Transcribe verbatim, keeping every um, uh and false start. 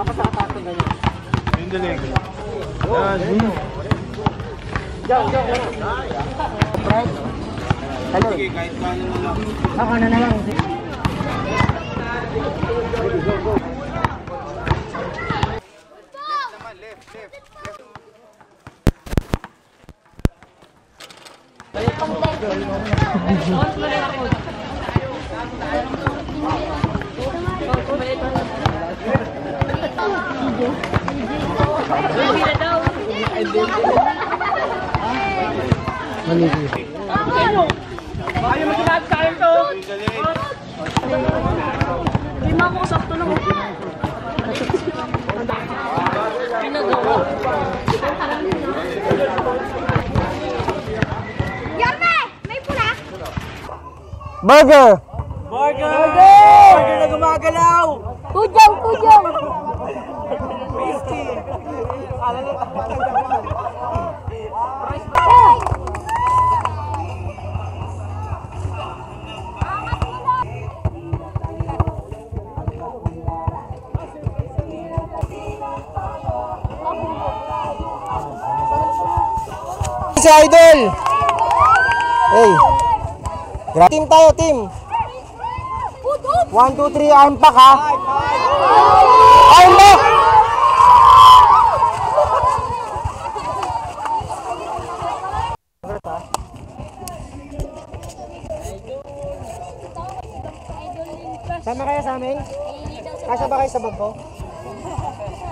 Tapos sa atas ng ganyan. Yung galing. Yan. Diyan, diyan. Right? Ano? Sige, kahit paano na lang. Ako na na lang. Left naman, left, left, left. Ayaw mo sinabi sa akin to! Hindi mo ako sakto lang. Yarme! May pula! Burger! Burger! Burger! Burger na gumagalaw! Kujong! Kujong! Tasty! Si Idol! Hey! Team tayo, team! one, two, three, arm pack ha! Arm pack! Sama kayo sa amin? Kasya ba kayo sa bag ko?